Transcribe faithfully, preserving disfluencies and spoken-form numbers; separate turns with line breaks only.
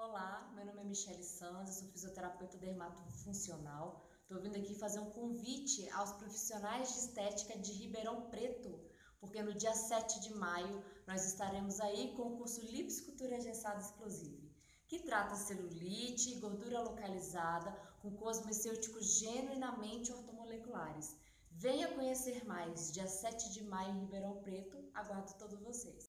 Olá, meu nome é Michele Sanz, eu sou fisioterapeuta dermatofuncional. Estou vindo aqui fazer um convite aos profissionais de estética de Ribeirão Preto, porque no dia sete de maio nós estaremos aí com o curso Lipoescultura Engessada Exclusive, que trata celulite, gordura localizada com cosmecêuticos genuinamente ortomoleculares. Venha conhecer mais, dia sete de maio em Ribeirão Preto, aguardo todos vocês.